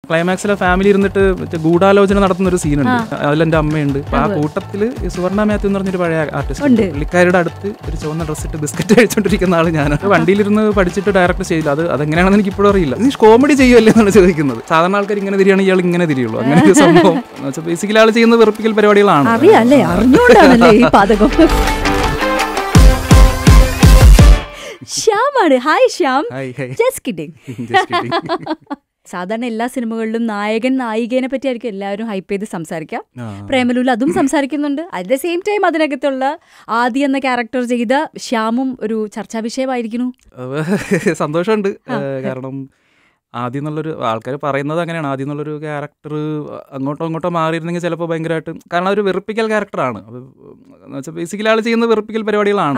ക്ലൈമാക്സിലെ family ഇരുന്നിട്ട് ഗൂഢാലോചന നടത്തുന്ന ഒരു സീനുണ്ട്. അതിലെൻ്റെ അമ്മയുണ്ട്. അപ്പോൾ ആ കൂട്ടത്തിൽ സുവർണ മാത്യു എന്ന് പറഞ്ഞൊരു പഴയ ആർട്ടിസ്റ്റ് ഉണ്ട്. പുള്ളിക്കാരുടെ അടുത്ത് ഒരു ചുവന്ന ഡ്രസ്സ് ഇട്ട് ബിസ്ക്കറ്റ് കഴിച്ചുകൊണ്ടിരിക്കുന്ന ആൾ ഞാൻ. വണ്ടിയിലിരുന്ന് പഠിച്ചിട്ട് ഡയറക്റ്റ് ചെയ്യില്ല. അതെങ്ങനെയാണെന്ന് എനിക്ക് ഇപ്പോഴും അറിയില്ല. നീ കോമഡി ചെയ്യുമല്ലേ എന്നാണ് ചോദിക്കുന്നത്. സാധാരണ ആൾക്കാർ ഇങ്ങനെ തിരിയാണ്, ഇയാൾ ഇങ്ങനെ തിരിയുള്ളൂ. അങ്ങനെ ഒരു സംഭവം ബേസിക്കലി ആൾ ചെയ്യുന്ന വെറുപ്പിക്കൽ പരിപാടികളാണ്. ശ്യാമാണ്. ഹായ് ശ്യാം. Just kidding. സാധാരണ എല്ലാ സിനിമകളിലും നായകൻ നായികേനെ പറ്റി ആയിരിക്കും എല്ലാവരും ഹൈപ്പ് ചെയ്ത് സംസാരിക്കാം. പ്രേമലൂൽ അതും സംസാരിക്കുന്നുണ്ട്. അറ്റ് ദ സെയിം ടൈം അതിനകത്തുള്ള ആദി എന്ന ക്യാരക്ടർ ചെയ്ത ശ്യാമും ഒരു ചർച്ചാ വിഷയമായിരിക്കുന്നു. സന്തോഷമുണ്ട്. കാരണം ആദ്യം എന്നുള്ളൊരു ആൾക്കാർ പറയുന്നത് അങ്ങനെയാണ്. ആദ്യം എന്നുള്ളൊരു ക്യാരക്ടർ അങ്ങോട്ടോ ഇങ്ങോട്ടോ മാറിയിരുന്നെങ്കിൽ ചിലപ്പോൾ ഭയങ്കരമായിട്ട്, കാരണം ഒരു വെറുപ്പിക്കൽ ക്യാരക്ടറാണ്. അത് ബേസിക്കലി ആൾ ചെയ്യുന്ന വെറുപ്പിക്കൽ പരിപാടികളാണ്.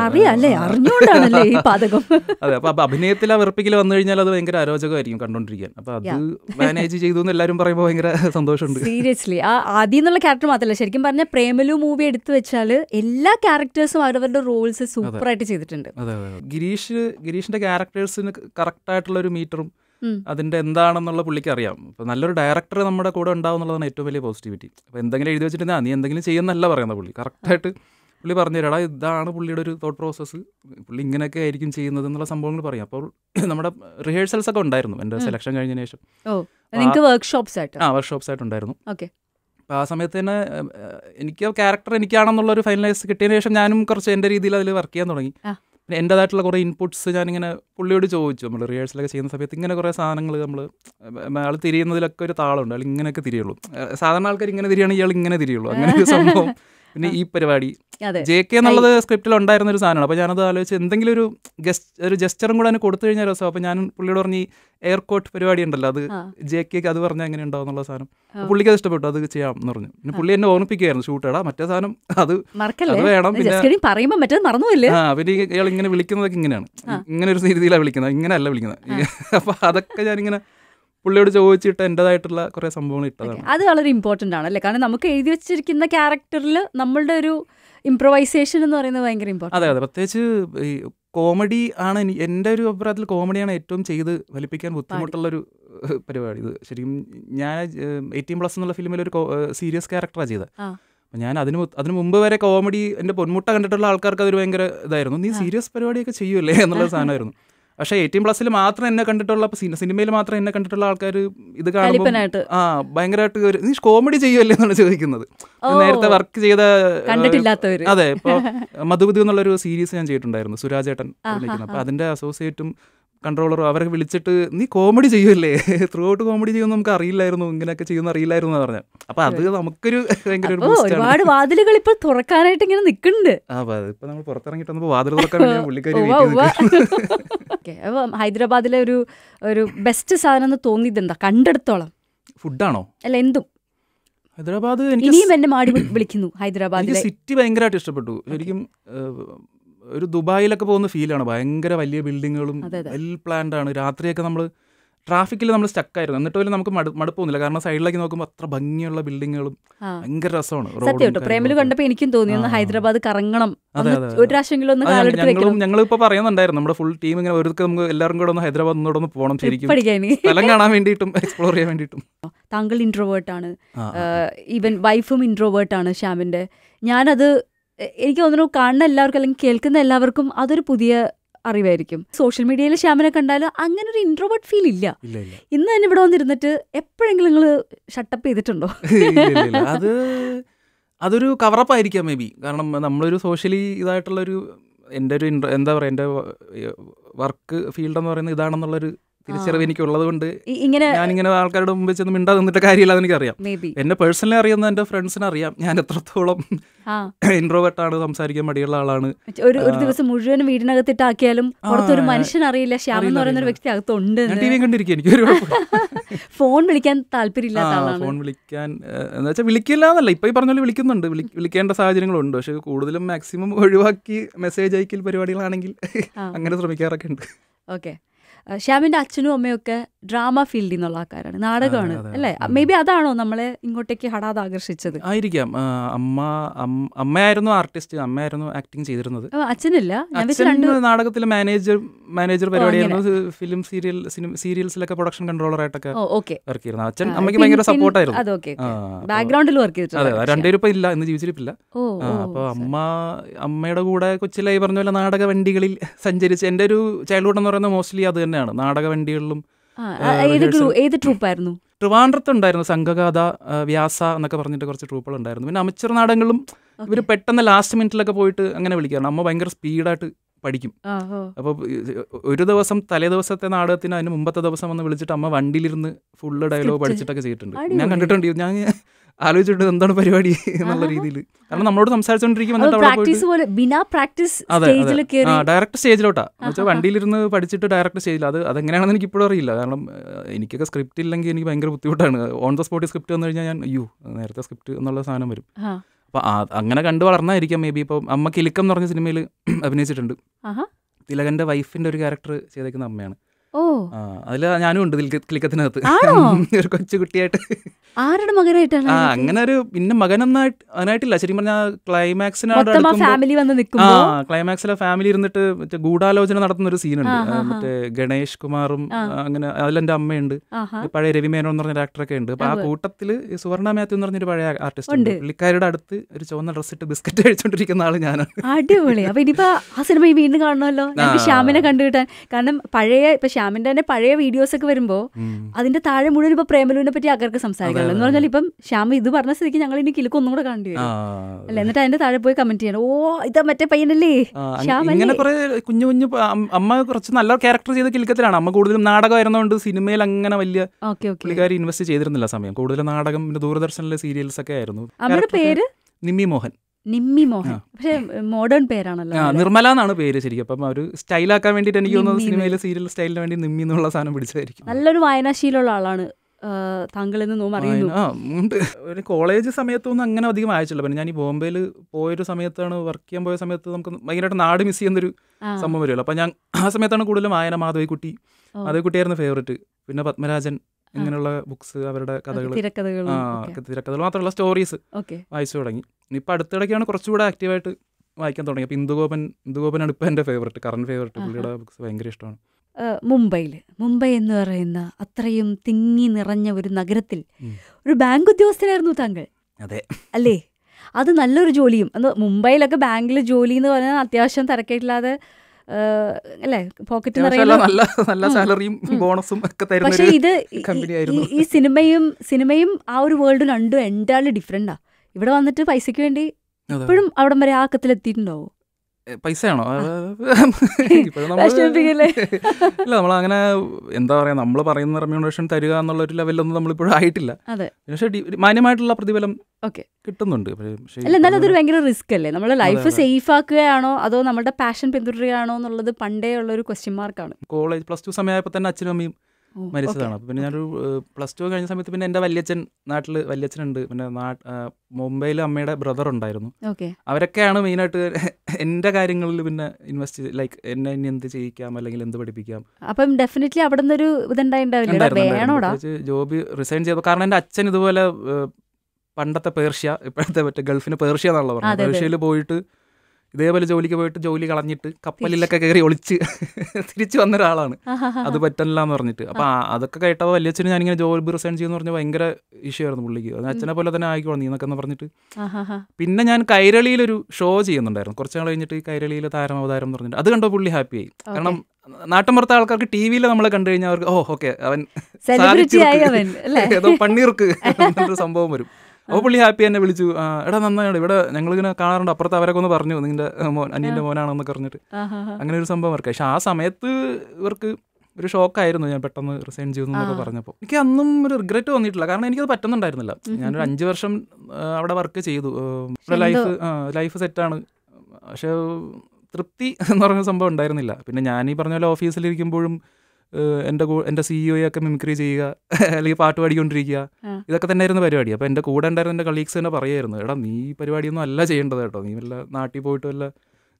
അതെ. അപ്പോൾ അഭിനയത്തിൽ ആ വെറുപ്പിക്കൽ വന്നു കഴിഞ്ഞാൽ അത് ഭയങ്കര അരോചകമായിരിക്കും കണ്ടുകൊണ്ടിരിക്കാൻ. അപ്പോൾ അത് മാനേജ് ചെയ്തു എന്ന് എല്ലാവരും പറയുമ്പോൾ ഭയങ്കര സന്തോഷമുണ്ട്. സീരിയസ്ലി ആ ആദ്യം എന്നുള്ള ക്യാരക്ടർ മാത്രമല്ല, ശരിക്കും പറഞ്ഞാൽ പ്രേമലു മൂവി എടുത്തു വെച്ചാൽ എല്ലാ ക്യാരക്ടേഴ്സും അവരവരുടെ റോൾസ് സൂപ്പറായിട്ട് ചെയ്തിട്ടുണ്ട്. അതെ. ഗിരീഷിന്റെ ക്യാരക്ടേഴ്സിന് കറക്റ്റായിട്ടുള്ള ഒരു മീറ്ററും അതിൻ്റെ എന്താണെന്നുള്ള പുള്ളിക്ക് അറിയാം. അപ്പോൾ നല്ലൊരു ഡയറക്ടർ നമ്മുടെ കൂടെ ഉണ്ടാവും എന്നുള്ളതാണ് ഏറ്റവും വലിയ പോസിറ്റിവിറ്റി. അപ്പോൾ എന്തെങ്കിലും എഴുതി വെച്ചിട്ടുണ്ടെങ്കിൽ നീ എന്തെങ്കിലും ചെയ്യുന്നല്ല പറയുന്നത്. പുള്ളി കറക്റ്റായിട്ട് പുള്ളി പറഞ്ഞു തരാടാ, ഇതാണ് പുള്ളിയുടെ ഒരു തോട്ട് പ്രോസസ്സ്, പുള്ളി ഇങ്ങനെയൊക്കെ ആയിരിക്കും ചെയ്യുന്നത് എന്നുള്ള സംഭവങ്ങൾ പറയും. അപ്പോൾ നമ്മുടെ റിഹേഴ്സൽസ് ഒക്കെ ഉണ്ടായിരുന്നു എൻ്റെ സെലക്ഷൻ കഴിഞ്ഞതിന് ശേഷം. വർക്ക്ഷോപ്സ് ആയിട്ടുണ്ടായിരുന്നു. അപ്പോൾ ആ സമയത്ത് തന്നെ എനിക്ക് ക്യാരക്ടർ എനിക്കാണെന്നുള്ളൊരു ഫൈനലൈസ് കിട്ടിയതിന് ശേഷം ഞാനും കുറച്ച് എൻ്റെ രീതിയിൽ അതിൽ വർക്ക് ചെയ്യാൻ തുടങ്ങി. പിന്നെ എൻ്റേതായിട്ടുള്ള കുറേ ഇൻപുട്സ് ഞാനിങ്ങനെ പുള്ളിയോട് ചോദിച്ചു. നമ്മൾ റിഹേഴ്സലൊക്കെ ചെയ്യുന്ന സമയത്ത് ഇങ്ങനെ കുറേ സാധനങ്ങൾ ആൾ തിരിയുന്നതിലൊക്കെ ഒരു താളമുണ്ട്. അയാൾ ഇങ്ങനെയൊക്കെ തിരിയുള്ളൂ. സാധാരണ ആൾക്കാർ ഇങ്ങനെ തിരിയാണ്, ഇയാൾ ഇങ്ങനെ തിരിയുള്ളൂ. അങ്ങനെ ഒരു സംഭവം. പിന്നെ ഈ പരിപാടി JK എന്നുള്ളത് സ്ക്രിപ്റ്റിൽ ഉണ്ടായിരുന്ന ഒരു സാധനമാണ്. അപ്പോൾ ഞാനത് ആലോചിച്ച് എന്തെങ്കിലും ഒരു ജസ്റ്ററും കൂടെ അതിന് കൊടുത്തു കഴിഞ്ഞാൽ രസം. അപ്പോൾ ഞാൻ പുള്ളിയോട് പറഞ്ഞ് ഈ എയർ കോട്ട് പരിപാടി ഉണ്ടല്ലോ, അത് JK അത് പറഞ്ഞാൽ എങ്ങനെ ഉണ്ടാവും എന്നുള്ള സാധനം. പുള്ളിക്ക് അത് ഇഷ്ടപ്പെട്ടു, അത് ചെയ്യാം എന്ന് പറഞ്ഞു. പിന്നെ പുള്ളി എന്നെ ഓർമ്മിപ്പിക്കുകയായിരുന്നു, ഷൂട്ടേടാ മറ്റേ സാധനം അത് വേണം. പിന്നെ ഇയാൾ ഇങ്ങനെ വിളിക്കുന്നതൊക്കെ ഇങ്ങനെയാണ്, ഇങ്ങനെ ഒരു രീതിയിലാണ് വിളിക്കുന്നത്, ഇങ്ങനെയല്ല വിളിക്കുന്നത്. അപ്പോൾ അതൊക്കെ ഞാനിങ്ങനെ പുള്ളിയോട് ചോദിച്ചിട്ട് എൻ്റെതായിട്ടുള്ള കുറേ സംഭവങ്ങൾ ഇട്ടതാണ്. അത് വളരെ ഇമ്പോർട്ടൻ്റ് ആണല്ലേ, കാരണം നമുക്ക് എഴുതി വെച്ചിരിക്കുന്ന ക്യാരക്ടറിൽ നമ്മളുടെ ഒരു ഇംപ്രവൈസേഷൻ എന്ന് പറയുന്നത് ഭയങ്കര ഇമ്പോർട്ടൻ്റ്. അതെ. പ്രത്യേകിച്ച് ഈ കോമഡി ആണ് എൻ്റെ ഒരു അഭിപ്രായത്തിൽ കോമഡിയാണ് ഏറ്റവും ചെയ്ത് വലിപ്പിക്കാൻ ബുദ്ധിമുട്ടുള്ളൊരു പരിപാടി. ഇത് ശരിക്കും ഞാൻ 18+ എന്നുള്ള ഫിലിമിൽ ഒരു സീരിയസ് ക്യാരക്ടറാണ് ചെയ്തത്. അപ്പം ഞാൻ അതിന് മുമ്പ് വരെ കോമഡി എൻ്റെ പൊന്മുട്ട കണ്ടിട്ടുള്ള ആൾക്കാർക്ക് അതൊരു ഭയങ്കര ഇതായിരുന്നു, നീ സീരിയസ് പരിപാടിയൊക്കെ ചെയ്യുമല്ലേ എന്നുള്ള സാധനമായിരുന്നു. പക്ഷേ 18+ മാത്രം എന്നെ കണ്ടിട്ടുള്ള, സിനിമയിൽ മാത്രം എന്നെ കണ്ടിട്ടുള്ള ആൾക്കാർ ഇത് കാണുമ്പോൾ ഭയങ്കരമായിട്ട് നീ കോമഡി ചെയ്യുമല്ലേ എന്നാണ് ചോദിക്കുന്നത്. നേരത്തെ വർക്ക് ചെയ്ത കണ്ടിട്ടില്ലാത്തവർ. അതെ. ഇപ്പോൾ മധുബുദ്ധി എന്നുള്ളൊരു സീരീസ് ഞാൻ ചെയ്തിട്ടുണ്ടായിരുന്നു, സുരാജേട്ടൻ വിളിക്കുന്നത്. അപ്പോൾ അതിൻ്റെ അസോസിയേറ്റും കൺട്രോളറും അവരൊക്കെ വിളിച്ചിട്ട് നീ കോമഡി ചെയ്യുമല്ലേ, ത്രൂ ഔട്ട് കോമഡി ചെയ്യുമെന്ന് നമുക്ക് അറിയില്ലായിരുന്നു, ഇങ്ങനെയൊക്കെ ചെയ്യുമെന്ന് അറിയില്ലായിരുന്നു എന്ന് പറഞ്ഞാൽ. അപ്പൊ അത് നമുക്കൊരു ഭയങ്കര ഒരുപാട് വാതിലുകൾ ഇപ്പോൾ തുറക്കാനായിട്ട് ഇങ്ങനെ നിൽക്കുന്നുണ്ട്. ഇപ്പൊ നമ്മൾ പുറത്തിറങ്ങിട്ട് വന്നപ്പോൾ വാതിൽ തുറക്കാൻ പുള്ളിക്കാരി. ഹൈദരാബാദിലെ ഒരു ബെസ്റ്റ് സാധനം എന്ന് തോന്നിയത് എന്താ കണ്ടെടുത്തോളം? ഫുഡാണോ? അല്ല എന്തും. ഹൈദരാബാദ് ഇനിയും എന്നെ മാടി വിളിക്കുന്നു. ഹൈദരാബാദിലെ സിറ്റി ഭയങ്കരമായിട്ട് ഇഷ്ടപ്പെട്ടു. ശരിക്കും ഒരു ദുബായിലൊക്കെ പോകുന്ന ഫീലാണ്. ഭയങ്കര വലിയ ബിൽഡിങ്ങുകളും വെൽ പ്ലാൻഡ് ആണ്. രാത്രിയൊക്കെ നമ്മൾ ട്രാഫിക്കിൽ നമ്മൾ സ്റ്റക്കായിരുന്നു, എന്നിട്ട് പോലും നമുക്ക് മടുപ്പൊന്നുമില്ല. കാരണം സൈഡിലേക്ക് നോക്കുമ്പോൾ അത്ര ഭംഗിയുള്ള ബിൽഡിങ്ങുകളും ഭയങ്കര രസമാണ്. സത്യം പ്രേമലു കണ്ടപ്പോൾ എനിക്കും തോന്നി ഒന്ന് ഹൈദരാബാദ് കറങ്ങണം, ഒരു പ്രാവശ്യമെങ്കിലും ഒന്ന്. ഞങ്ങളിപ്പോൾ പറയുന്നുണ്ടായിരുന്നു നമ്മുടെ ഫുൾ ടീം ഇങ്ങനെ ഒരുക്കെ നമുക്ക് എല്ലാവരും കൂടെ ഒന്ന് ഹൈദരാബാദ് ഒന്നുകൂടെ ഒന്ന് പോകണം, ശരിക്കും സ്ഥലം കാണാൻ വേണ്ടിയിട്ടും എക്സ്പ്ലോർ ചെയ്യാൻ വേണ്ടിയിട്ടും. താങ്കൾ ഇൻട്രോവേർട്ടാണ്, ഈവൻ വൈഫും ഇൻട്രോവേർട്ടാണ് ശ്യാമിൻ്റെ. ഞാനത് എനിക്ക് തോന്നുന്നു കാണുന്ന എല്ലാവർക്കും അല്ലെങ്കിൽ കേൾക്കുന്ന എല്ലാവർക്കും അതൊരു പുതിയ അറിവായിരിക്കും. സോഷ്യൽ മീഡിയയിൽ ശ്യാമിനെ കണ്ടാലും അങ്ങനെ ഒരു ഇൻട്രോവേർട്ട് ഫീൽ ഇല്ല. ഇന്ന് തന്നെ ഇവിടെ വന്നിരുന്നിട്ട് എപ്പോഴെങ്കിലും നിങ്ങൾ ഷട്ടപ്പ് ചെയ്തിട്ടുണ്ടോ? അതൊരു കവറപ്പായിരിക്കാം മേ ബി. കാരണം നമ്മളൊരു സോഷ്യലി ഇതായിട്ടുള്ളൊരു എൻ്റെ ഒരു എന്താ പറയുക, എൻ്റെ വർക്ക് ഫീൽഡ് എന്ന് പറയുന്നത് ഇതാണെന്നുള്ളൊരു തിരിച്ചറിവ് എനിക്കുള്ളത് കൊണ്ട് ഞാനിങ്ങനെ ആൾക്കാരുടെ മുമ്പിൽ ചെന്ന് മിണ്ടാതെ നിന്നിട്ട് കാര്യമില്ല എന്ന് എനിക്കറിയാം. എന്നെ പേഴ്സണലി അറിയുന്ന എൻ്റെ ഫ്രണ്ട്സിനെ അറിയാം ഞാൻ എത്രത്തോളം ഇൻട്രോവേർട്ടാണ്, സംസാരിക്കാൻ മടിയുള്ള ആളാണ്. ഒരു ദിവസം മുഴുവൻ വീടിനകത്തിട്ടാക്കിയാലും പുറത്തൊരു മനുഷ്യൻ അറിയില്ല ശ്യാം എന്ന് പറയുന്ന ഒരു വ്യക്തി അകത്തുണ്ട്. ടി വി കണ്ടിരിക്കും, എനിക്കൊരു ഫോൺ വിളിക്കാൻ താല്പര്യമില്ലാത്ത ആളാണ്. ഫോൺ വിളിക്കാൻ എന്ന് വെച്ചാൽ വിളിക്കില്ല എന്നല്ല, ഇപ്പം ഈ പറഞ്ഞ പോലെ വിളിക്കുന്നുണ്ട്, വിളിക്കേണ്ട സാഹചര്യങ്ങളുണ്ട്. പക്ഷെ കൂടുതലും മാക്സിമം ഒഴിവാക്കി മെസ്സേജ് അയക്കൽ പരിപാടികളാണെങ്കിൽ അങ്ങനെ ശ്രമിക്കാറൊക്കെ ഉണ്ട്. ഓക്കെ. ശ്യാമിന്റെ അച്ഛനും അമ്മയും ഒക്കെ ഡ്രാമ ഫീൽഡിൽ നിന്നുള്ള ആൾക്കാരാണ്, നാടകമാണ് അല്ലേ? മേ ബി അതാണോ നമ്മളെ ഇങ്ങോട്ടേക്ക് ഹഠാത് ആകർഷിച്ചത്? ആയിരിക്കാം. അമ്മയായിരുന്നു ആർട്ടിസ്റ്റ്, അമ്മയായിരുന്നു ആക്ടിങ് ചെയ്തിരുന്നത്. അച്ഛനില്ല, നാടകത്തിലെ മാനേജർ പരിപാടിയായിരുന്നു. ഫിലിം സീരിയൽസിലൊക്കെ പ്രൊഡക്ഷൻ കൺട്രോളറായിട്ടൊക്കെ വർക്ക് ചെയ്യുന്നത്. അച്ഛൻ അമ്മയ്ക്ക് ഭയങ്കര സപ്പോർട്ടായിരുന്നു. ബാക്ക്ഗ്രൗണ്ടിൽ വർക്ക് ചെയ്തിട്ടുണ്ട്. അതെ, രണ്ടുപേരും ഇപ്പൊ ഇല്ല, ഇന്ന് ജീവിച്ചിരിപ്പില്ല. അപ്പൊ അമ്മയുടെ കൂടെ കൊച്ചിലായി പറഞ്ഞ പോലെ നാടക വണ്ടികളിൽ സഞ്ചരിച്ച് എൻ്റെ ഒരു ചൈൽഡ്ഹുഡ് എന്ന് പറയുന്നത് മോസ്റ്റ്ലി അത് തന്നെയാണ്, നാടക വണ്ടികളിലും. ഏത് ട്രൂപ്പായിരുന്നു? ട്രിവാൻഡ്രത്തുണ്ടായിരുന്നു സംഘഗാഥ, വ്യാസ എന്നൊക്കെ പറഞ്ഞിട്ട് കുറച്ച് ട്രൂപ്പുകൾ ഉണ്ടായിരുന്നു. പിന്നെ അമച്ചർ നാടകങ്ങളും ഇവർ പെട്ടെന്ന് ലാസ്റ്റ് മിനിറ്റിലൊക്കെ പോയിട്ട് അങ്ങനെ വിളിക്കാറുണ്ട്. അമ്മ ഭയങ്കര സ്പീഡായിട്ട് പഠിക്കും. അപ്പോൾ ഒരു ദിവസം തലേ ദിവസത്തെ നാടകത്തിന് അതിന് മുമ്പത്തെ ദിവസം വന്ന് വിളിച്ചിട്ട് അമ്മ വണ്ടിയിലിരുന്ന് ഫുള്ള് ഡയലോഗ് പഠിച്ചിട്ടൊക്കെ ചെയ്തിട്ടുണ്ട്. ഞാൻ കണ്ടിട്ടുണ്ട്. ഞാൻ ആലോചിച്ചിട്ട് എന്താണ് പരിപാടി എന്നുള്ള രീതിയിൽ. കാരണം നമ്മളോട് സംസാരിച്ചോണ്ടിരിക്കും, ഡയറക്റ്റ് സ്റ്റേജിലോട്ടാ എന്നുവെച്ചാൽ വണ്ടിയിലിരുന്ന് പഠിച്ചിട്ട് ഡയറക്റ്റ് സ്റ്റേജിൽ. അതെങ്ങനെയാണെന്ന് എനിക്ക് ഇപ്പോഴും അറിയില്ല. കാരണം എനിക്കൊക്കെ സ്ക്രിപ്റ്റ് ഇല്ലെങ്കിൽ എനിക്ക് ഭയങ്കര ബുദ്ധിമുട്ടാണ്. ഓൺ ദ സ്പോട്ടിൽ സ്ക്രിപ്റ്റ് വന്നു കഴിഞ്ഞാൽ ഞാൻ നേരത്തെ സ്ക്രിപ്റ്റ് എന്നുള്ള സാധനം വരും. അപ്പോൾ അങ്ങനെ കണ്ടു വളർന്നായിരിക്കാം മേ ബി. ഇപ്പോൾ അമ്മ കിലുക്കം എന്ന് പറഞ്ഞ സിനിമയിൽ അഭിനയിച്ചിട്ടുണ്ട്. തിലകന്റെ വൈഫിന്റെ ഒരു ക്യാരക്ടർ ചെയ്തേക്കുന്ന അമ്മയാണ്. അതിൽ ഞാനും ഉണ്ട് കിലുക്കത്തിനകത്ത്, ഒരു കൊച്ചു കുട്ടിയായിട്ട്. ആരുടെ മകനായിട്ടാണ്? അങ്ങനെ ഒരു പിന്നെ മകനൊന്നായിട്ടില്ല. ശരിക്കും പറഞ്ഞാൽ ക്ലൈമാക്സിലെ ഫാമിലി ഇരുന്നിട്ട് മറ്റേ ഗൂഢാലോചന നടത്തുന്ന ഒരു സീനുണ്ട്. മറ്റേ ഗണേഷ് കുമാറും അങ്ങനെ അതിലെന്റെ അമ്മയുണ്ട്, പഴയ രവി മേനോൻ എന്ന് പറഞ്ഞ ആക്ടറൊക്കെ ഉണ്ട്. അപ്പൊ ആ കൂട്ടത്തില് സുവർണ മാത്യു എന്ന് പറഞ്ഞൊരു പഴയ ആർട്ടിസ്റ്റ് ഉണ്ട്. പുള്ളിക്കാരുടെ അടുത്ത് ഒരു ചുവന്ന ഡ്രസ് ഇട്ട് ബിസ്ക്കറ്റ് കഴിച്ചോണ്ടിരിക്കുന്ന ആള് ഞാനാണ്. അടിപൊളി. അപ്പൊ ഇനിയിപ്പോ ആ സിനിമ വീണ്ടും കാണണമല്ലോ, ശ്യാമിനെ കണ്ടുകിട്ടാൻ. കാരണം ഇപ്പൊ ശ്യാമിന്റെ തന്നെ പഴയ വീഡിയോസ് ഒക്കെ വരുമ്പോ അതിന്റെ താഴെ മുഴുവൻ ഇപ്പൊ പ്രേമലുവിനെ പറ്റി ആൾക്കാർക്ക് സംസാരിക്കണം എന്ന് പറഞ്ഞാൽ ഇപ്പം ശ്യാം ഇത് പറഞ്ഞ സ്ഥിതിക്ക് ഞങ്ങൾ ഇനി കിലുക്ക് ഒന്നും കൂടെ കാണേണ്ടി വരും അല്ല. എന്നിട്ട് അതിന്റെ താഴെ പോയി കമന്റ് ചെയ്യണം, ഓ ഇതാ മറ്റേ പയ്യനല്ലേ ശ്യാം. ഇങ്ങനെ കുറെ കുഞ്ഞു കുഞ്ഞു അമ്മ കുറച്ച് നല്ല ക്യാരക്ടർ ചെയ്ത കിലുക്കത്തിലാണ്. അമ്മ കൂടുതലും നാടകമായിരുന്നോണ്ട് സിനിമയിൽ അങ്ങനെ വലിയ പുള്ളിക്കാരി ഇൻവെസ്റ്റ് ചെയ്തിരുന്നില്ല സമയം. കൂടുതൽ നാടകം, പിന്നെ ദൂരദർശനിലെ സീരിയൽസ് ഒക്കെ ആയിരുന്നു. അമ്മയുടെ പേര് നിമ്മി മോഹൻ. നിമ്മി മോഹൻ, പക്ഷേ മോഡേൺ പേരാണല്ലോ. നിർമ്മല എന്നാണ് പേര് ശരിക്കും. അപ്പം ഒരു സ്റ്റൈലാക്കാൻ വേണ്ടിയിട്ട് എനിക്ക് തോന്നുന്നത് സിനിമയിലെ സീരിയൽ സ്റ്റൈലിന് വേണ്ടി നിമ്മി എന്നുള്ള സാധനം പിടിച്ചതായിരിക്കും. നല്ലൊരു വായനാശീലമുള്ള ആളാണ് താങ്കളെന്ന് അറിയുന്നു. ഉണ്ട്. ഒരു കോളേജ് സമയത്തൊന്നും അങ്ങനെ അധികം വായിച്ചില്ല. പിന്നെ ഞാൻ ഈ ബോംബെയിൽ പോയൊരു സമയത്താണ്, വർക്ക് ചെയ്യാൻ പോയ സമയത്ത് നമുക്ക് ഭയങ്കരമായിട്ട് നാട് മിസ് ചെയ്യുന്നൊരു സംഭവം വരുമല്ലോ. അപ്പം ഞാൻ ആ സമയത്താണ് കൂടുതലും വായന. മാധവിക്കുട്ടിയായിരുന്നു ഫേവറേറ്റ്. പിന്നെ പത്മരാജൻ, ഇങ്ങനെയുള്ള ബുക്സ്, അവരുടെ കഥകൾ, തിരക്കഥകൾ മാത്രമല്ല സ്റ്റോറീസ് വായിച്ചു തുടങ്ങി. ഇനിയിപ്പോൾ അടുത്തിടയ്ക്കാണ് കുറച്ചുകൂടെ ആക്റ്റീവായിട്ട് വായിക്കാൻ തുടങ്ങി. അപ്പോൾ ഇന്ദുഗോപനാണ് ഇപ്പോൾ എൻ്റെ ഫേവറേറ്റ്, കറണ്ട് ഫേവറേറ്റ്. പുള്ളിയുടെ ബുക്സ് ഭയങ്കര ഇഷ്ടമാണ്. മുംബൈ എന്ന് പറയുന്ന അത്രയും തിങ്ങി നിറഞ്ഞ ഒരു നഗരത്തിൽ ഒരു ബാങ്ക് ഉദ്യോഗസ്ഥനായിരുന്നു താങ്കൾ. അതെ അല്ലേ? അത് നല്ലൊരു ജോലിയും. മുംബൈയിലൊക്കെ ബാങ്കിൽ ജോലി എന്ന് പറഞ്ഞാൽ അത്യാവശ്യം തിരക്കേറ്റില്ലാതെ അല്ലേ, പോക്കറ്റ് നല്ല സാലറിയും ബോണസും ഒക്കെ തരുന്ന. പക്ഷെ ഇത് ഈ സിനിമയും ആ ഒരു വേൾഡ് രണ്ടും എൻറ്റയർലി ഡിഫറെന്റാ. ഇവിടെ വന്നിട്ട് പൈസക്ക് വേണ്ടി ഇപ്പോഴും അവിടം വരെ ആക്കത്തിലെത്തിയിട്ടുണ്ടാവോ? പൈസയാണോ? ഇല്ല, നമ്മളങ്ങനെ എന്താ പറയാ, നമ്മൾ പറയുന്ന റെമ്യൂണറേഷൻ തരിക എന്നുള്ള ഒരു ലെവലൊന്നും നമ്മളിപ്പോഴും ആയിട്ടില്ല. പക്ഷെ മാന്യമായിട്ടുള്ള പ്രതിഫലം കിട്ടുന്നുണ്ട്. എന്നാലും അതൊരു ഭയങ്കര റിസ്ക് അല്ലേ? നമ്മുടെ ലൈഫ് സേഫ് ആക്കുകയാണോ അതോ നമ്മുടെ പാഷൻ പിന്തുടരുകയാണോ എന്നുള്ളത് പണ്ടേ ഉള്ള ഒരു ക്വസ്റ്റ്യൻ മാർക്കാണ്. കോളേജ് +2 സമയമായപ്പോൾ തന്നെ അച്ഛനും അമ്മയും മരിച്ചതാണ്. അപ്പം പിന്നെ ഞാനൊരു +2 കഴിഞ്ഞ സമയത്ത് പിന്നെ എൻ്റെ വല്യച്ഛനുണ്ട്. പിന്നെ മുംബൈയിൽ അമ്മയുടെ ബ്രദർ ഉണ്ടായിരുന്നു. അവരൊക്കെയാണ് മെയിനായിട്ട് എൻ്റെ കാര്യങ്ങളിൽ പിന്നെ ഇൻവെസ്റ്റ്, ലൈക്ക് എന്നെ ഇനി എന്ത് ചെയ്യിക്കാം അല്ലെങ്കിൽ എന്ത് പഠിപ്പിക്കാം. അപ്പം ഡെഫിനറ്റ്ലി അവിടെ നിന്നൊരു ഇതുണ്ടായിണ്ടാവില്ല. ജോബ് റിസൈൻ ചെയ്തു. കാരണം എൻ്റെ അച്ഛൻ ഇതുപോലെ പണ്ടത്തെ പേർഷ്യ, ഇപ്പോഴത്തെ മറ്റേ ഗൾഫിന് പേർഷ്യ എന്നുള്ള പറഞ്ഞത്, പേർഷ്യയിൽ പോയിട്ട് ഇതേപോലെ ജോലിക്ക് പോയിട്ട് ജോലി കളഞ്ഞിട്ട് കപ്പലിലൊക്കെ കയറി ഒളിച്ച് തിരിച്ചു വന്ന ഒരാളാണ്. അത് പറ്റില്ല എന്ന് പറഞ്ഞിട്ട്. അപ്പം അതൊക്കെ കേട്ടപ്പോൾ വല്യച്ഛന് ഞാനിങ്ങനെ ജോബ് റിസൈൻ ചെയ്യുമെന്ന് പറഞ്ഞാൽ ഭയങ്കര ഇഷ്യൂ ആയിരുന്നു പുള്ളിക്ക്. അത് അച്ഛനെ പോലെ തന്നെ ആയിക്കോളാം നീ എന്നൊക്കെ പറഞ്ഞിട്ട്. പിന്നെ ഞാൻ കൈരളിയിലൊരു ഷോ ചെയ്യുന്നുണ്ടായിരുന്നു കുറച്ച് നാൾ കഴിഞ്ഞിട്ട്. കൈരളിയിലെ താരമവതാരം എന്ന് പറഞ്ഞിട്ട് അത് കണ്ടോ പുള്ളി ഹാപ്പിയായി. കാരണം നാട്ടിൻപുറത്തെ ആൾക്കാർക്ക് ടി വിയിൽ നമ്മളെ കണ്ടു കഴിഞ്ഞാൽ അവർക്ക് ഓക്കെ അവൻ ഏതോ പണ്ണീർക്ക് എന്നൊരു സംഭവം വരും. അപ്പോൾ പുള്ളി ഹാപ്പി എന്നെ വിളിച്ചു, എടാ നന്നാണ് ഇവിടെ ഞങ്ങളിങ്ങനെ കാണാറുണ്ട്, അപ്പുറത്ത് അവരൊക്കെ ഒന്ന് പറഞ്ഞു നിന്റെ അനിയൻ്റെ മോനാണെന്നൊക്കെ പറഞ്ഞിട്ട്. അങ്ങനെ ഒരു സംഭവം അവർക്ക്. പക്ഷെ ആ സമയത്ത് ഇവർക്ക് ഒരു ഷോക്കായിരുന്നു ഞാൻ പെട്ടെന്ന് റിസൈൻ ചെയ്തു എന്നൊക്കെ പറഞ്ഞപ്പോൾ. എനിക്ക് അന്നും ഒരു റിഗ്രറ്റ് തോന്നിയിട്ടില്ല, കാരണം എനിക്കത് പറ്റുന്നുണ്ടായിരുന്നില്ല. ഞാനൊരു 5 വർഷം അവിടെ വർക്ക് ചെയ്തു. ലൈഫ് സെറ്റാണ്, പക്ഷെ തൃപ്തി എന്ന് പറഞ്ഞ സംഭവം ഉണ്ടായിരുന്നില്ല. പിന്നെ ഞാൻ ഈ പറഞ്ഞ പോലെ ഓഫീസിലിരിക്കുമ്പോഴും എൻ്റെ CEO ഒക്കെ മിമിക്രി ചെയ്യുക, അല്ലെങ്കിൽ പാട്ട് പാടിക്കൊണ്ടിരിക്കുക, ഇതൊക്കെ തന്നെ ആയിരുന്നു പരിപാടി. അപ്പോൾ എൻ്റെ കൂടെ ഉണ്ടായിരുന്ന എൻ്റെ കളീഗ്സ് തന്നെ പറയുമായിരുന്നു, എടാ നീ പരിപാടിയൊന്നും അല്ല ചെയ്യേണ്ടത് കേട്ടോ, നീ വല്ല നാട്ടിൽ പോയിട്ട് വല്ല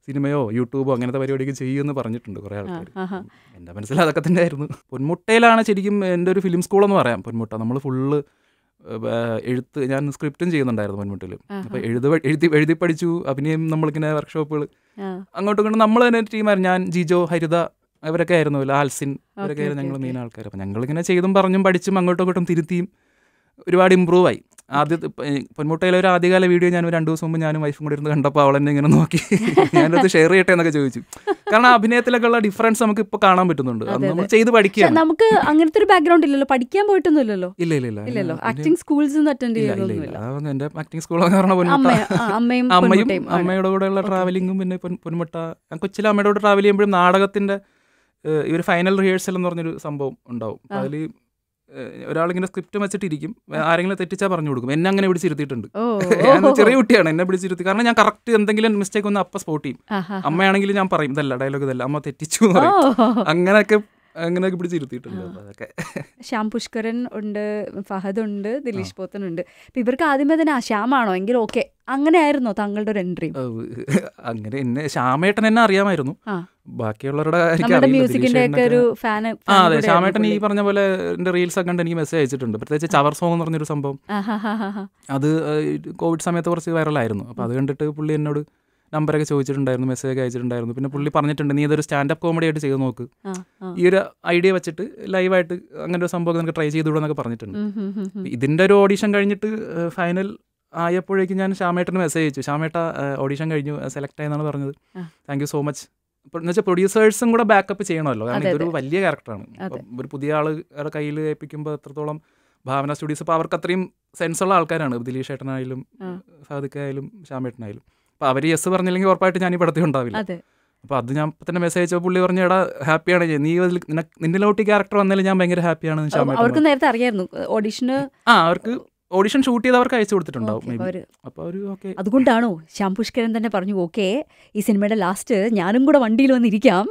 സിനിമയോ യൂട്യൂബോ അങ്ങനത്തെ പരിപാടിയൊക്കെ ചെയ്യുമെന്ന് പറഞ്ഞിട്ടുണ്ട് കുറേ ആൾക്കാർ. എൻ്റെ മനസ്സിൽ അതൊക്കെ തന്നെ ആയിരുന്നു. പൊന്മുട്ടയിലാണ് ശരിക്കും എൻ്റെ ഒരു ഫിലിം സ്കൂളെന്ന് പറയാം. പൊന്മുട്ട നമ്മൾ ഫുള്ള് എഴുത്ത്, ഞാൻ സ്ക്രിപ്റ്റും ചെയ്യുന്നുണ്ടായിരുന്നു പൊന്മുട്ടയിൽ. അപ്പോൾ എഴുതി പഠിച്ചു. അഭിനയം നമ്മളിങ്ങനെ വർക്ക്ഷോപ്പുകൾ അങ്ങോട്ടും ഇങ്ങോട്ടും നമ്മൾ തന്നെ ടീമായിരുന്നു. ഞാൻ, ജിജോ, ഹരിത അവരൊക്കെ ആയിരുന്നു, ആൽസിൻ അവരൊക്കെ ആയിരുന്നു ഞങ്ങൾ മെയിൻ ആൾക്കാർ. അപ്പോൾ ഞങ്ങളിങ്ങനെ ചെയ്തും പറഞ്ഞും പഠിച്ചും അങ്ങോട്ടും ഇങ്ങോട്ടും തിരുത്തിയും ഒരുപാട് ഇമ്പ്രൂവ് ആയി. പൊന്മുട്ടയിലെ ഒരു ആദ്യകാല വീഡിയോ ഞാൻ 2 ദിവസം മുമ്പ് ഞാനും വൈഫും കൂടെ ഇരുന്ന് കണ്ടപ്പോൾ അവൾ എന്നെ ഇങ്ങനെ നോക്കി, ഞാനത് ഷെയർ ചെയ്യട്ടെ എന്നൊക്കെ ചോദിച്ചു. കാരണം അഭിനയത്തിലൊക്കെ ഉള്ള ഡിഫറൻസ് നമുക്ക് ഇപ്പോൾ കാണാൻ പറ്റുന്നുണ്ട്. അത് നമ്മൾ ചെയ്ത് പഠിക്കുക. നമുക്ക് അങ്ങനത്തെ ഒരു ബാക്ക്ഗ്രൗണ്ട് ഇല്ലല്ലോ, പഠിക്കാൻ പോയിട്ടൊന്നുമില്ലല്ലോ. ഇല്ലല്ലോ, ആക്ടിംഗ് സ്കൂൾസ് അറ്റൻഡ് ചെയ്തില്ല. എന്റെ ആക്ടിംഗ് സ്കൂൾ എന്ന് പറഞ്ഞാൽ പൊന്മുട്ട, അമ്മയുടെ കൂടെയുള്ള ട്രാവലിങ്ങും പിന്നെ പൊന്മുട്ട. കൊച്ചിലെ അമ്മയുടെ കൂടെ ട്രാവൽ ചെയ്യുമ്പോഴും നാടകത്തിന്റെ ഈ ഒരു ഫൈനൽ റിഹേഴ്സൽ എന്ന് പറഞ്ഞൊരു സംഭവം ഉണ്ടാവും. അതിൽ ഒരാളിങ്ങനെ സ്ക്രിപ്റ്റ് വെച്ചിട്ടിരിക്കും, ആരെങ്കിലും തെറ്റിച്ചാൽ പറഞ്ഞു കൊടുക്കും. എന്നെ അങ്ങനെ പിടിച്ചിരുത്തിയിട്ടുണ്ട്. ഞാൻ ചെറിയ കുട്ടിയാണ്, എന്നെ പിടിച്ചിരുത്തി. കാരണം ഞാൻ കറക്റ്റ് എന്തെങ്കിലും മിസ്റ്റേക്ക് ഒന്ന് അപ്പം സ്പോട്ട് ചെയ്യും. അമ്മയാണെങ്കിൽ ഞാൻ പറയും ഇതല്ല ഡയലോഗ് ഇതല്ല, അമ്മ തെറ്റിച്ചു എന്ന് പറയും. അങ്ങനെയൊക്കെ പിടിച്ചിരുത്തിയിട്ടുണ്ട്. അതൊക്കെ ശ്യാം പുഷ്കരൻ ഉണ്ട്, ഫഹദ് ഉണ്ട്, ദിലീഷ് പോത്തൻ ഉണ്ട്. അപ്പൊ ഇവർക്ക് ആദ്യമേ തന്നെ ശ്യാമാണോ എങ്കിൽ ഓക്കെ അങ്ങനെ ആയിരുന്നോ താങ്കളുടെ ഒരു എൻട്രി? അങ്ങനെ എന്നെ ശ്യാമേട്ടൻ എന്നെ അറിയാമായിരുന്നു, ബാക്കിയുള്ളവരുടെ മ്യൂസിക്കിന്റെ ഒക്കെ ഒരു ഫാൻ. അതെ, ശ്യാമേട്ടൻ ഈ പറഞ്ഞ പോലെ എന്റെ റീൽസ് ഒക്കെ കണ്ട് എനിക്ക് മെസ്സേജ് അയച്ചിട്ടുണ്ട്. പ്രത്യേകിച്ച് ചവർ സോങ് എന്ന് പറഞ്ഞൊരു സംഭവം, അത് കോവിഡ് സമയത്ത് കുറച്ച് വൈറലായിരുന്നു. അപ്പോൾ അത് കണ്ടിട്ട് പുള്ളി എന്നോട് നമ്പറൊക്കെ ചോദിച്ചിട്ടുണ്ടായിരുന്നു, മെസ്സേജ് പറഞ്ഞിട്ടുണ്ടായിരുന്നു. പിന്നെ പുള്ളി പറഞ്ഞിട്ടുണ്ട് നീ ഇതൊരു സ്റ്റാൻഡപ്പ് കോമഡി ആയിട്ട് ചെയ്ത് നോക്ക്, ഈ ഒരു ഐഡിയ വെച്ചിട്ട് ലൈവായിട്ട് അങ്ങനെ ഒരു സംഭവം നമുക്ക് ട്രൈ ചെയ്തുകൂടെന്നൊക്കെ പറഞ്ഞിട്ടുണ്ട്. ഇതിൻ്റെ ഒരു ഓഡീഷൻ കഴിഞ്ഞിട്ട് ഫൈനൽ ആയപ്പോഴേക്കും ഞാൻ ശ്യാമേട്ടന് മെസ്സേജ് അയച്ചു, ശ്യാമേട്ട ഓഡീഷൻ കഴിഞ്ഞു, സെലക്ട് ആയെന്നാണ് പറഞ്ഞത്, താങ്ക് യു സോ മച്ച്. എന്ന് വെച്ചാൽ പ്രൊഡ്യൂസേഴ്സും കൂടെ ബാക്കപ്പ് ചെയ്യണമല്ലോ, കാരണം ഇതൊരു വലിയ ക്യാരക്ടറാണ്. ഒരു പുതിയ ആളുടെ കയ്യിൽ ഏൽപ്പിക്കുമ്പോൾ എത്രത്തോളം ഭാവന സ്റ്റുഡിയോസ് ഇപ്പോൾ അവർക്ക് അത്രയും സെൻസുള്ള ആൾക്കാരാണ്, ദിലീഷ് ഏട്ടനായാലും ഫഹദിക്കായാലും ശ്യാമേട്ടനായാലും. അപ്പോൾ അവർ യെസ് പറഞ്ഞില്ലെങ്കിൽ ഉറപ്പായിട്ട് ഞാൻ ഈ പടത്തിൽ ഉണ്ടാവില്ല. അപ്പോൾ അത് ഞാൻ ഇപ്പം തന്നെ മെസ്സേജ് അയച്ചപ്പോൾ പുള്ളി പറഞ്ഞു എടാ ഹാപ്പിയാണ്, നീ നിന്നിലോട്ട് ക്യാരക്ടർ വന്നാലും ഞാൻ ഭയങ്കര ഹാപ്പിയാണ്. അവർക്ക് നേരത്തെ അറിയായിരുന്നു ഓഡീഷന്? അവർക്ക് ഓഡിഷൻ ഷൂട്ട് ചെയ്ത് അവർക്ക് അയച്ചു കൊടുത്തിട്ടുണ്ടാവും. അതുകൊണ്ടാണോ ശ്യാം പുഷ്കരൻ തന്നെ പറഞ്ഞു ഓക്കെ ഈ സിനിമയുടെ ലാസ്റ്റ് ഞാനും കൂടെ വണ്ടിയിൽ വന്നിരിക്കാം,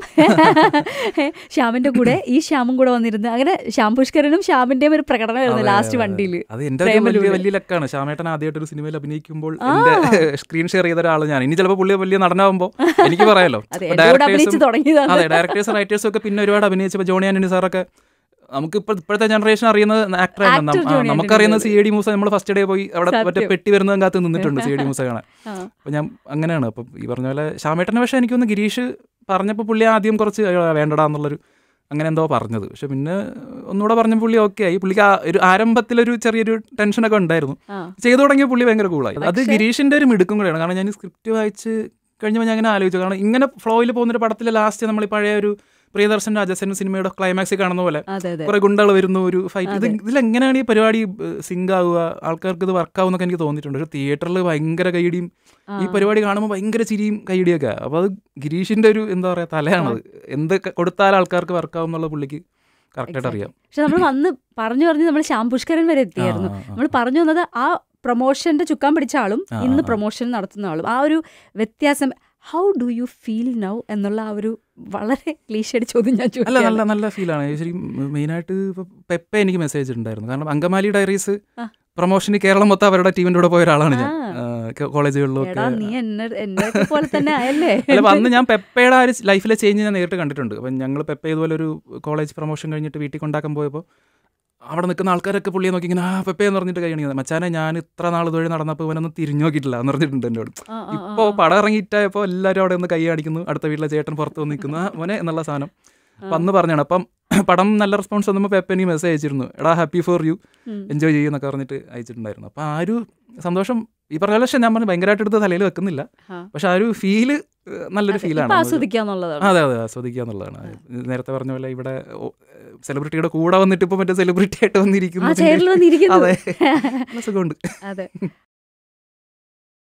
ശ്യാമിന്റെ കൂടെ ഈ ശ്യാമും കൂടെ വന്നിരുന്ന്, അങ്ങനെ ശ്യാം പുഷ്കരനും ശ്യാമിന്റെയും ഒരു പ്രകടനമായിരുന്നു ലാസ്റ്റ് വണ്ടിയിൽ. അത് എന്റെ വലിയ ലക്കാണ്. ശ്യാമേട്ടൻ ആദ്യമായിട്ട് ഒരു സിനിമയിൽ അഭിനയിക്കുമ്പോൾ സ്ക്രീൻ ഷെയർ ചെയ്ത ഒരാൾ ഞാൻ. ഇനി ചിലപ്പോൾ പുള്ളി വലിയ നടനാകുമ്പോൾ എനിക്ക് പറയാലോ, ഡയറക്ടേഴ്സും റൈറ്റേഴ്സും ഒക്കെ പിന്നെ ഒരുപാട് അഭിനയിച്ചപ്പോൾ ജോണി ആന്റണി സാറൊക്കെ നമുക്ക് ഇപ്പോഴത്തെ ജനറേഷൻ അറിയുന്ന ആക്ടറാണ്. നമുക്കറിയുന്ന CID മൂസ. നമ്മൾ ഫസ്റ്റ് ഡേ പോയി അവിടെ മറ്റേ പെട്ടി വരുന്നതും കാത്ത് നിന്നിട്ടുണ്ട് CID മൂസ കാണാൻ. അപ്പോൾ ഞാൻ അങ്ങനെയാണ്. അപ്പം ഈ പറഞ്ഞ പോലെ ശ്യാമേട്ടനെ പക്ഷേ എനിക്കൊന്ന് ഗിരീഷ് പറഞ്ഞപ്പോൾ പുള്ളി ആദ്യം കുറച്ച് വേണ്ടടാ എന്നുള്ളൊരു അങ്ങനെ എന്തോ പറഞ്ഞത്. പക്ഷെ പിന്നെ ഒന്നുകൂടെ പറഞ്ഞ പുള്ളി ഓക്കെ ആയി. പുള്ളിക്ക് ഒരു ആരംഭത്തിലൊരു ചെറിയൊരു ടെൻഷനൊക്കെ ഉണ്ടായിരുന്നു. ചെയ്തു തുടങ്ങിയ പുള്ളി ഭയങ്കര കൂളായി. അത് ഗിരീഷിൻ്റെ ഒരു മിടുക്കും കൂടെയാണ്. കാരണം ഞാൻ സ്ക്രിപ്റ്റ് വായിച്ച് കഴിഞ്ഞപ്പോൾ ഞാൻ അങ്ങനെ ആലോചിച്ചു, കാരണം ഇങ്ങനെ ഫ്ലോയിൽ പോകുന്നൊരു പടത്തിൽ ലാസ്റ്റ് നമ്മൾ ഈ പഴയ ഒരു പ്രിയദർശൻ രാജസേന സിനിമയുടെ ക്ലൈമാക്സിൽ കാണുന്ന പോലെ കുറെ ഗുണ്ടകൾ വരുന്നു, ഒരു ഫൈറ്റ്. ഇതിലെങ്ങനെയാണ് ഈ പരിപാടി സിങ്ക് ആവുക, ആൾക്കാർക്ക് ഇത് വർക്കാവും എന്നൊക്കെ എനിക്ക് തോന്നിയിട്ടുണ്ട്. പക്ഷെ തിയേറ്ററിൽ ഭയങ്കര കൈയിടിയും ഈ പരിപാടി കാണുമ്പോൾ ഭയങ്കര ചിരിയും കൈയിടിയൊക്കെ. അപ്പോൾ അത് ഗിരീഷിന്റെ ഒരു എന്താ പറയുക തലയാണത്. എന്ത് കൊടുത്താൽ ആൾക്കാർക്ക് വർക്കാവും എന്നുള്ള പുള്ളിക്ക് കറക്റ്റായിട്ട് അറിയാം. പക്ഷെ നമ്മൾ വന്ന് പറഞ്ഞു നമ്മൾ ശ്യാം പുഷ്കരൻ വരെ എത്തിയായിരുന്നു. നമ്മൾ പറഞ്ഞു വന്നത് ആ പ്രൊമോഷന്റെ ചുക്കാൻ പിടിച്ച ആളും ഇന്ന് പ്രൊമോഷൻ നടത്തുന്ന ആളും, ആ ഒരു വ്യത്യാസം. How do you feel now എന്നുള്ള ആ ഒരു വളരെ ക്ലീഷേഡ് ചോദ്യം ഞാൻ ചോദിച്ചു. നല്ല ഫീലാണ്. ശരി, മെയിനായിട്ട് ഇപ്പോൾ പെപ്പ എനിക്ക് മെസ്സേജ് ഉണ്ടായിരുന്നു. കാരണം അങ്കമാലി ഡയറീസ് പ്രൊമോഷന് കേരളം മൊത്തം അവരുടെ ടീമിൻ്റെ കൂടെ പോയ ഒരാളാണ് ഞാൻ. കോളേജുകളിലൊക്കെ അന്ന് ഞാൻ പെപ്പയുടെ ആ ഒരു ലൈഫിലെ ചേഞ്ച് ഞാൻ നേരിട്ട് കണ്ടിട്ടുണ്ട്. അപ്പം ഞങ്ങൾ പെപ്പ ഇതുപോലെ ഒരു കോളേജ് പ്രൊമോഷൻ കഴിഞ്ഞിട്ട് വീട്ടിൽ കൊണ്ടാക്കാൻ പോയപ്പോൾ അവിടെ നിൽക്കുന്ന ആൾക്കാരൊക്കെ പുള്ളിയെ നോക്കി ഇങ്ങനെ പെപ്പയെന്ന് പറഞ്ഞിട്ട് കഴിയണത്. മച്ചാനെ ഞാൻ ഇത്ര നാൾ ഇതുവഴി നടന്നപ്പോൾ ഇവനൊന്നും തിരിഞ്ഞു നോക്കിയിട്ടില്ല എന്ന് പറഞ്ഞിട്ടുണ്ട് എന്നോട്. ഇപ്പോൾ പടം ഇറങ്ങിയിട്ടായപ്പോൾ എല്ലാവരും അവിടെ ഒന്ന് കൈ അടിക്കുന്നു, അടുത്ത വീട്ടിലെ ചേട്ടൻ പുറത്ത് വന്ന് നിൽക്കുന്നു മോനെ എന്നുള്ള സാധനം. അപ്പം അന്ന് പറഞ്ഞാണ്. അപ്പം പടം നല്ല റെസ്പോൺസ് വന്നപ്പോൾ പെപ്പ എനിക്ക് മെസ്സേജ് അയച്ചിരുന്നു, എടാ ഹാപ്പി ഫോർ യു, എൻജോയ് ചെയ്യുന്നൊക്കെ പറഞ്ഞിട്ട് അയച്ചിട്ടുണ്ടായിരുന്നു. അപ്പോൾ ആ ഒരു സന്തോഷം ഈ പറഞ്ഞ പോലെ ഞാൻ പറഞ്ഞു ഭയങ്കരമായിട്ട് എടുത്ത് തലയിൽ വെക്കുന്നില്ല. പക്ഷെ ആ ഒരു ഫീല് നല്ലൊരു ഫീലാണ്. അതെ ആസ്വദിക്കുക എന്നുള്ളതാണ്. നേരത്തെ പറഞ്ഞ പോലെ ഇവിടെ സെലിബ്രിറ്റിയുടെ കൂടെ വന്നിട്ട് ഇപ്പൊ മറ്റേ സെലിബ്രിറ്റി ആയിട്ട് വന്നിരിക്കുന്നു. അതെ സുഖമുണ്ട്.